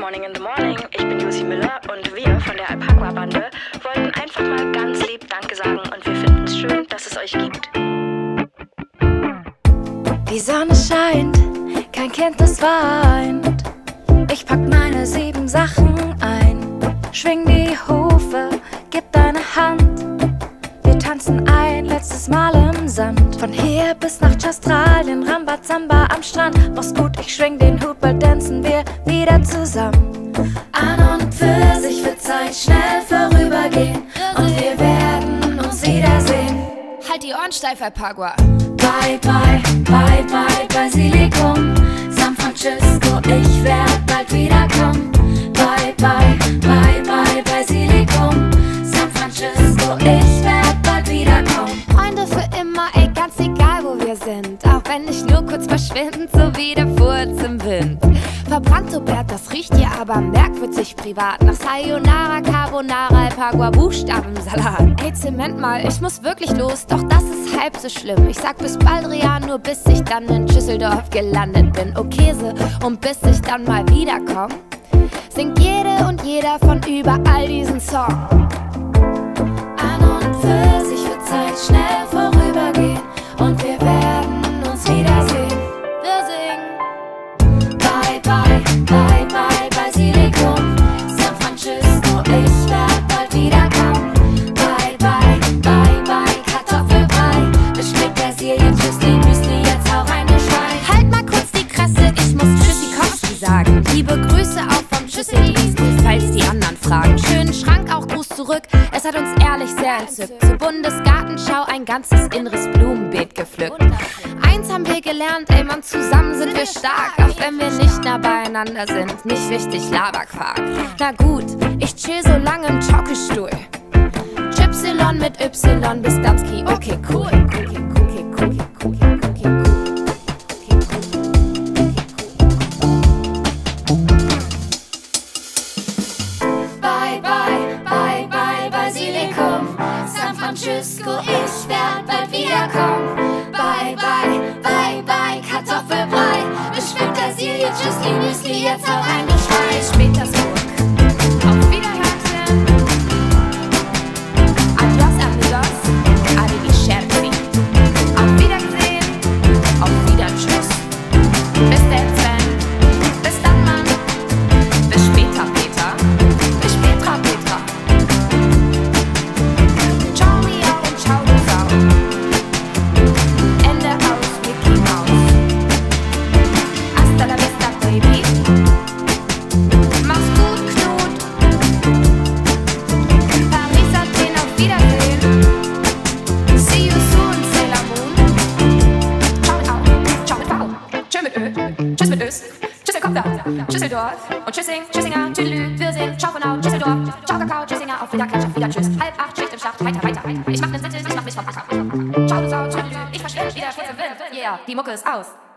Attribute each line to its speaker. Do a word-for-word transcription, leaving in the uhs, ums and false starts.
Speaker 1: Morning in the Morning. Ich bin Josi Müller und wir von der Alpaqua-Bande wollten einfach mal ganz lieb Danke sagen und wir finden es schön, dass es euch gibt.
Speaker 2: Die Sonne scheint, kein Kind, das weint. Ich pack meine sieben Sachen ein, schwing die Hufe, gib deine Hand. Wir tanzen ein letztes Mal im Sand. Von hier bis nach Australien, Rambazamba am Strand. Mach's gut, ich schwing den Hut, bald tanzen wir wieder zusammen. An und für sich wird Zeit schnell vorübergehen und wir werden uns wiedersehen.
Speaker 3: Halt die Ohren steif, Alpaqua.
Speaker 2: Bye, bye, bye, bye, Basilikum, San Francisco, ich werd bald wiederkommen. Bye, bye, bye, bye, Basilikum, San Francisco, ich werd bald wiederkommen.
Speaker 3: Freunde für immer, ey, ganz egal wo wir sind. Auch wenn ich nur kurz verschwind, so wie der Furz im Wind. Verbrannte Bert, das riecht hier aber merkwürdig privat. Nach Sayonara, Carbonara, Alpaqua, Buchstabensalat. Ey, Zement mal, ich muss wirklich los, doch das ist halb so schlimm. Ich sag bis bald, Rian, nur bis ich dann in Düsseldorf gelandet bin. Oh Käse, und bis ich dann mal wiederkomm, singt jede und jeder von überall diesen Song.
Speaker 2: An und für sich wird Zeit schnell vorübergehen und wir werden uns wiedersehen.
Speaker 3: Wir singen.
Speaker 2: Bye, bye, bye, bye, Basilikum, San Francisco, ich werd bald wiederkommen. Bye, bye, bye, bye, Kartoffelbrei, bestimmt Persilien, Tschüssli, Müsli, jetzt hau rein, du Schwein.
Speaker 3: Halt mal kurz die Kresse, ich muss Tschüssikowski sagen. Liebe Grüße auch vom Tschüssikowski, falls die anderen fragen. Schönen Schrank, auch Gruß zurück, es hat uns ehrlich sehr entzückt. Zur Bundesgartenschau ein ganzes inneres Blumenbeet gepflückt. Eins haben wir gelernt, ey Mann, zusammen sind wir stark. Auch wenn wir nicht nah beieinander sind, nicht wichtig, Laberquark. Na gut, ich chill so lange im Schaukelstuhl. Y mit Y bis Damski, okay, cool. Okay, okay, okay, okay, okay, cool.
Speaker 2: Bye, bye, bye, bye, Basilikum, San Francisco, ich werd bald wiederkommen. Bye, bye, bye, bye, Kartoffelbrei, beschwimmt Persilien, Tschüssli, Müsli, jetzt hau rein, du Schwein.
Speaker 3: Petersburg. Auf Wiederhören. Adios, amigos. Arrivederci. Auf Wiedersehen. Auf Wiedertschüss. Bis dann, Sven. Bis dann, Mann. Bis später, Peter. Bis später, Petra. Ciao, Mia und ciao, du Sau. Ende aus Mickey Mouse. Hasta la vista, baby. Mach's gut, Knut. Paris, Athen, auf Wiedersehen. See you soon, Sailor Moon. Ciao mit Au, ciao mit V. Tschö mit Ö, tschüss mit Ös. Tschüsselkopter, Tschüsseldorf und Tschüssing, Tschüssinger, Tüdelü, Wirsing, ciao von Au, Tschüsseldorf, ciao Kakao, Tschüssinger, auf Wiederklatsch, auf Wiedertschüss. Halb acht, Schicht im Schacht, weiter, weiter. Ich mach nen Sitte, ich mach mich vom Acker. Ciao, du Sau, Tüdelü, ich verschwind wieder kurz im Wind. Yeah, die Mucke ist aus.